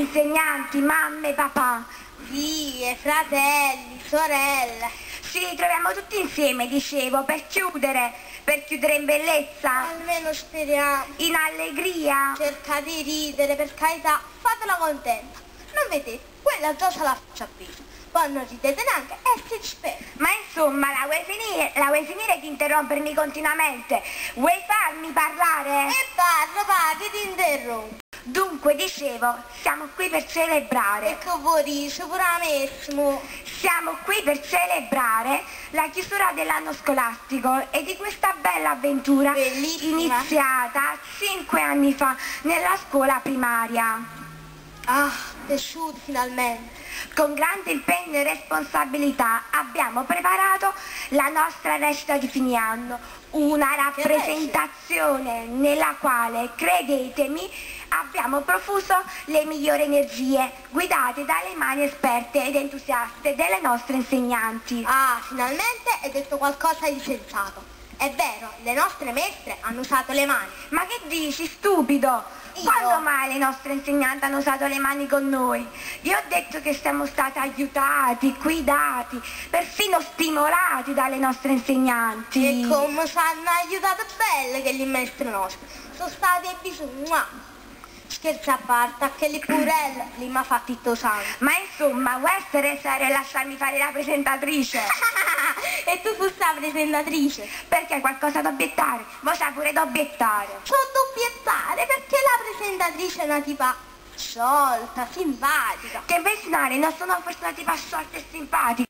insegnanti, mamme, papà, figlie, fratelli, sorelle. ci ritroviamo tutti insieme, dicevo, per chiudere in bellezza, Almeno speriamo. in allegria. Cercate di ridere, per carità, fatela contenta. Non vedete, quella già se la faccia prima. Poi non ridete neanche e si dispera. Ma insomma, la vuoi finire di interrompermi continuamente? Vuoi farmi parlare? E parlo, che ti interrompo. Dunque, dicevo, siamo qui per celebrare. E che vuoi dire, puramessimo? Siamo qui per celebrare la chiusura dell'anno scolastico e di questa bella avventura bellissima, iniziata 5 anni fa nella scuola primaria. Ah, piaciuto finalmente. Con grande impegno e responsabilità abbiamo preparato la nostra recita di fine anno, una rappresentazione nella quale, credetemi, abbiamo profuso le migliori energie, guidate dalle mani esperte ed entusiaste delle nostre insegnanti. Ah, finalmente hai detto qualcosa di sensato. È vero, le nostre maestre hanno usato le mani. Ma che dici, stupido? Quando mai le nostre insegnanti hanno usato le mani con noi? Io ho detto che siamo stati aiutati, guidati, perfino stimolati dalle nostre insegnanti. E come ci hanno aiutato belle che gli maestri nostri. Sono stati bisogno. Scherzi a parte, anche lì purella, lì mi ha fatto tutto sangue. Ma insomma, vuoi essere seria e lasciarmi fare la presentatrice? E tu fossi la presentatrice? Perché hai qualcosa da obiettare? Voi c'hai pure da obiettare. C'ho da obiettare perché la presentatrice è una tipa sciolta, simpatica. Che Vesnare, non sono forse una tipa sciolta e simpatica.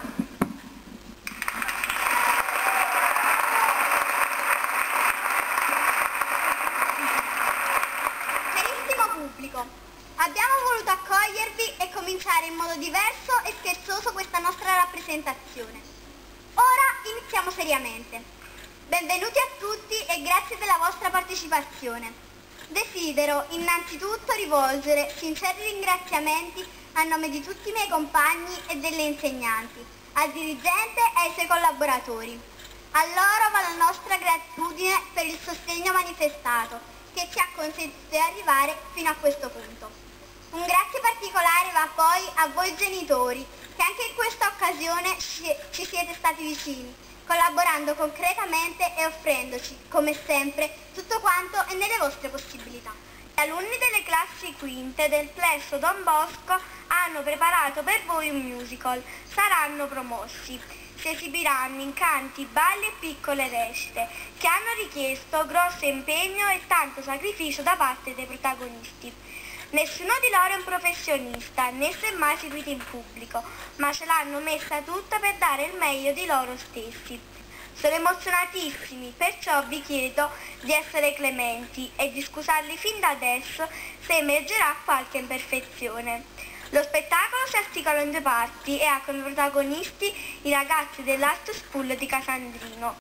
Abbiamo voluto accogliervi e cominciare in modo diverso e scherzoso questa nostra rappresentazione. Ora iniziamo seriamente. Benvenuti a tutti e grazie della vostra partecipazione. Desidero innanzitutto rivolgere sinceri ringraziamenti a nome di tutti i miei compagni e delle insegnanti, al dirigente e ai suoi collaboratori. A loro va la nostra gratitudine per il sostegno manifestato che ci ha consentito di arrivare fino a questo punto. Un grazie particolare va poi a voi genitori, che anche in questa occasione ci siete stati vicini, collaborando concretamente e offrendoci, come sempre, tutto quanto è nelle vostre possibilità. Gli alunni delle classi quinte del plesso Don Bosco hanno preparato per voi un musical. Saranno promossi. Si esibiranno in canti, balli e piccole recite, che hanno richiesto grosso impegno e tanto sacrificio da parte dei protagonisti. Nessuno di loro è un professionista, né si è mai seguito in pubblico, ma ce l'hanno messa tutta per dare il meglio di loro stessi. Sono emozionatissimi, perciò vi chiedo di essere clementi e di scusarli fin da adesso se emergerà qualche imperfezione. Lo spettacolo si articola in 2 parti e ha come protagonisti i ragazzi dell'Art School di Casandrino.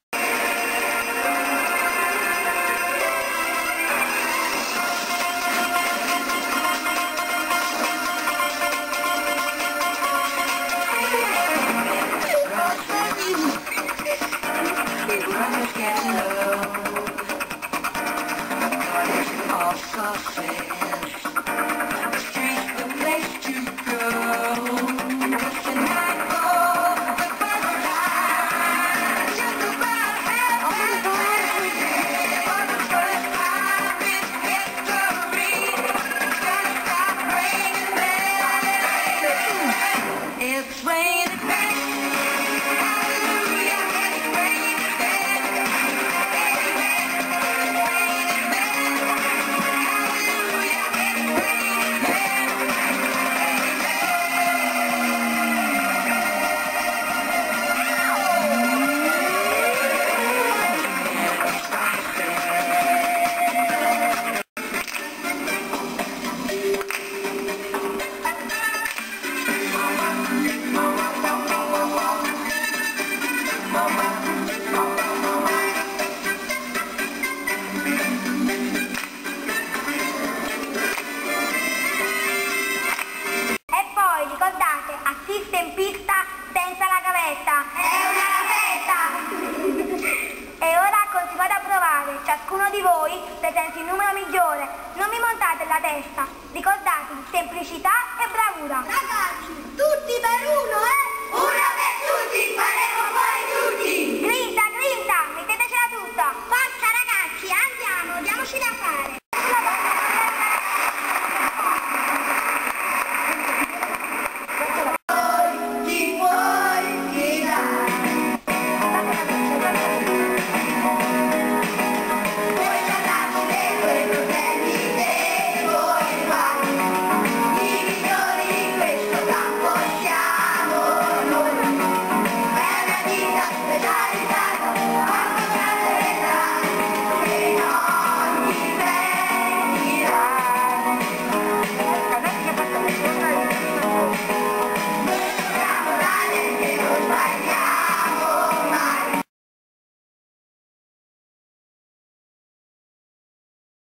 festa. Ricordatevi, semplicità e bravura. Ragazzi, tutti per uno,